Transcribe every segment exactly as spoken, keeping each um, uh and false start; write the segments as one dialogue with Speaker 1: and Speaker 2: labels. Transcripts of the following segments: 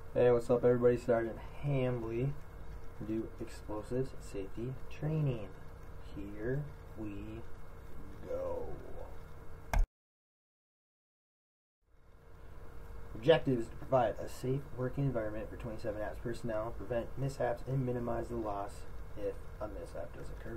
Speaker 1: Hey, what's up everybody? Sergeant Hambly do explosives safety training. Here we go. Objective is to provide a safe working environment for twenty-seven apps personnel, prevent mishaps, and minimize the loss if a mishap does occur.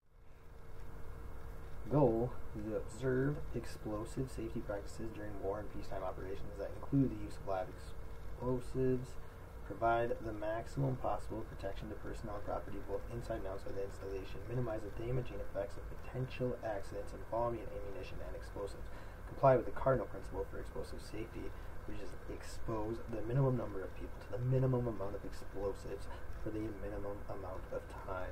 Speaker 1: Goal is to observe explosive safety practices during war and peacetime operations that include the use of live explosives, provide the maximum possible protection to personnel and property both inside and outside the installation, minimize the damaging effects of potential accidents involving ammunition and explosives, comply with the cardinal principle for explosive safety, which is expose the minimum number of people to the minimum amount of explosives for the minimum amount of time.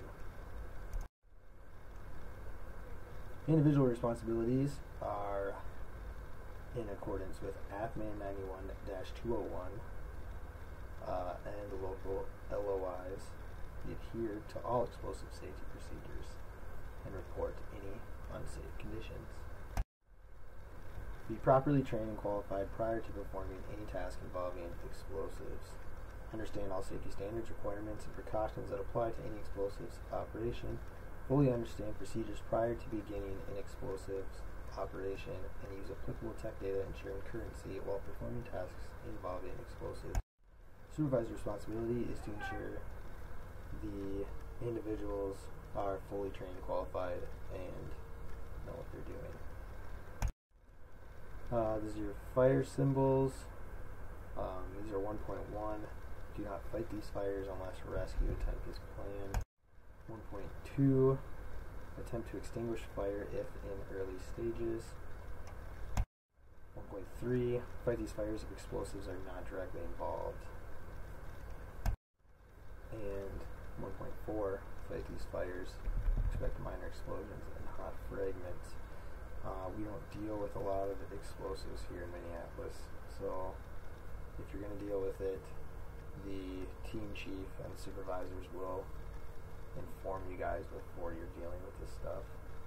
Speaker 1: Individual responsibilities are in accordance with A F M A N ninety-one dash two oh one uh, and the local L O Is. Adhere to all explosive safety procedures and report any unsafe conditions. Be properly trained and qualified prior to performing any task involving explosives. Understand all safety standards, requirements, and precautions that apply to any explosives operation. Fully understand procedures prior to beginning an explosives operation and use applicable tech data ensuring currency while performing tasks involving explosives. Supervisor responsibility is to ensure the individuals are fully trained, qualified, and know what they're doing. Uh, these are your fire symbols. Um, these are one point one. Do not fight these fires unless rescue attempt is planned. one point two. Attempt to extinguish fire if in early stages. one point three. Fight these fires if explosives are not directly involved. And one point four. Fight these fires. Expect minor explosions and hot fragments. Uh, we don't deal with a lot of explosives here in Minneapolis, so if you're going to deal with it, the team chief and supervisors will inform you guys before you're dealing with this stuff.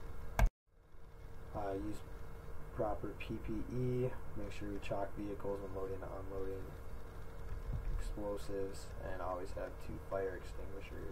Speaker 1: Uh, use proper P P E. Make sure you chalk vehicles when loading and unloading explosives, and always have two fire extinguishers.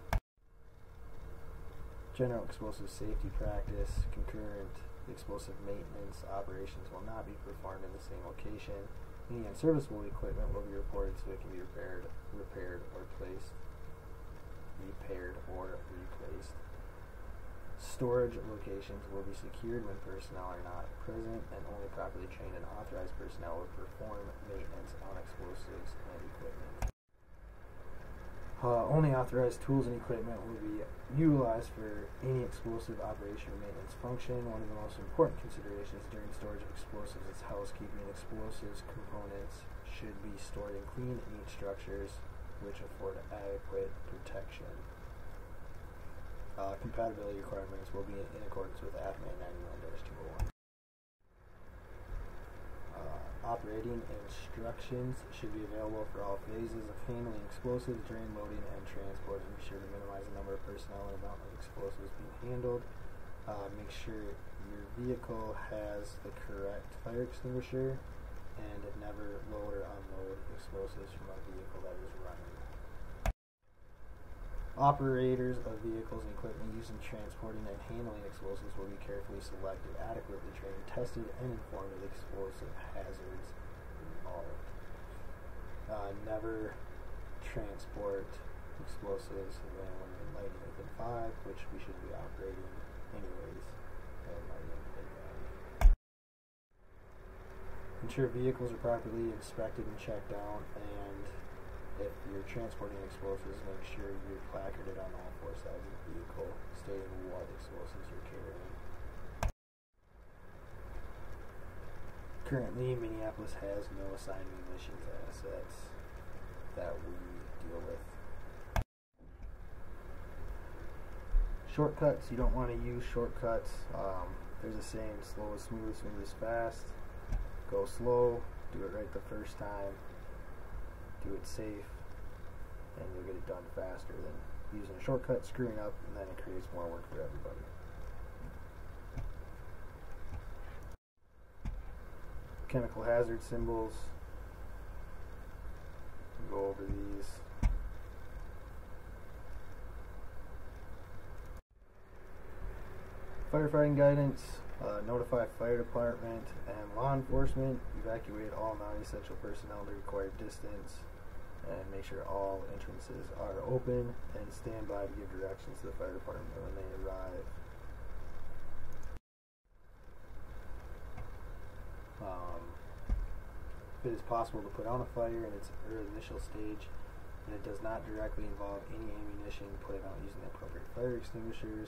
Speaker 1: General explosive safety practice. Concurrent explosive maintenance operations will not be performed in the same location. Any unserviceable equipment will be reported so it can be repaired, repaired or placed. repaired or replaced. Storage locations will be secured when personnel are not present, and only properly trained and authorized personnel will perform maintenance on explosives and equipment. Uh, only authorized tools and equipment will be utilized for any explosive operation or maintenance function. One of the most important considerations during storage of explosives is housekeeping. Explosives components should be stored in clean, neat structures which afford adequate protection. Uh, compatibility requirements will be in, in accordance with A F M A N ninety-one dash two oh one. Uh, operating instructions should be available for all phases of handling explosives during loading and transport. Be sure to minimize the number of personnel and amount of explosives being handled. Uh, make sure your vehicle has the correct fire extinguisher, and never load or unload explosives from a vehicle that is running. Operators of vehicles and equipment used in transporting and handling explosives will be carefully selected, adequately trained, tested, and informed of the explosive hazards involved. Uh, never transport explosives when we're lighting within five, which we should be operating anyways at lighting within five. Ensure vehicles are properly inspected and checked out, and if you're transporting explosives, make sure you're placarded on all four sides of the vehicle stating what explosives you're carrying. Currently, Minneapolis has no assigned munitions assets that we deal with. Shortcuts, you don't want to use shortcuts. Um, there's a saying, slow is smooth, smooth is fast. Go slow, do it right the first time. Do it safe, and you'll get it done faster than using a shortcut, screwing up, and then it creates more work for everybody. Chemical hazard symbols. go over these. Firefighting guidance. Uh, notify fire department and law enforcement. Evacuate all non-essential personnel to required distance. And make sure all entrances are open. And stand by to give directions to the fire department when they arrive. Um, if it is possible to put out a fire in its early initial stage and it does not directly involve any ammunition, put it out using the appropriate fire extinguishers.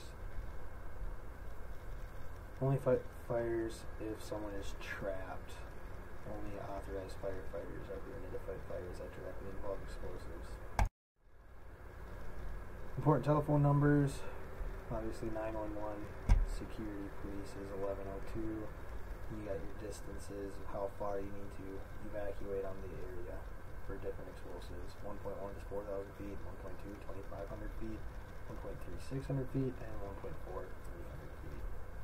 Speaker 1: Only fight fires if someone is trapped. Only authorized firefighters are permitted to fight fires that directly involve explosives. Important telephone numbers. Obviously nine one one. Security police is eleven oh two. You got your distances of how far you need to evacuate on the area for different explosives. one point one is four thousand feet, one point two, twenty-five hundred feet, one point three, six hundred feet, and one point four, three hundred feet.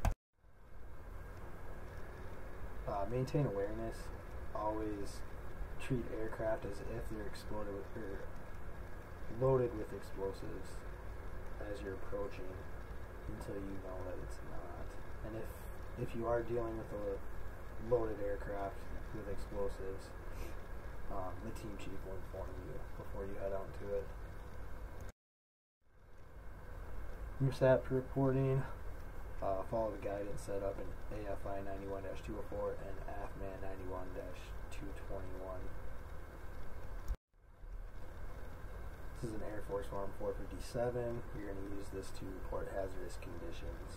Speaker 1: Uh, maintain awareness. Always treat aircraft as if they're exploded with, or loaded with explosives as you're approaching until you know that it's not. And if if you are dealing with a loaded aircraft with explosives, um, the team chief will inform you before you head out to it. M S A P reporting. Uh, follow the guidance set up in A F I ninety-one dash two oh four and A F M A N ninety-one dash two twenty-one. This is an Air Force Form four fifty-seven. You're going to use this to report hazardous conditions.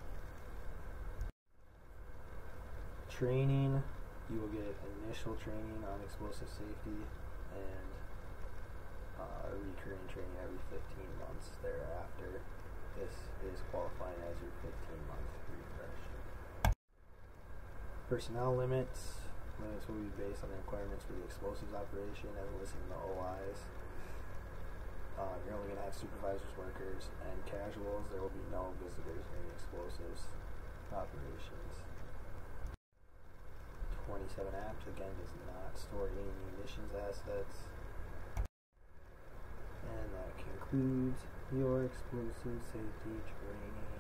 Speaker 1: Training. You will get initial training on explosive safety and uh, recurring training every fifteen months thereafter. This is qualifying as your fifteen month refresh. Personnel limits. Limits will be based on the requirements for the explosives operation as listed in the O Is. Uh, you're only going to have supervisors, workers, and casuals. There will be no visitors during explosives operations. twenty-seven A P, again, does not store any munitions assets. And that concludes your explosive safety training.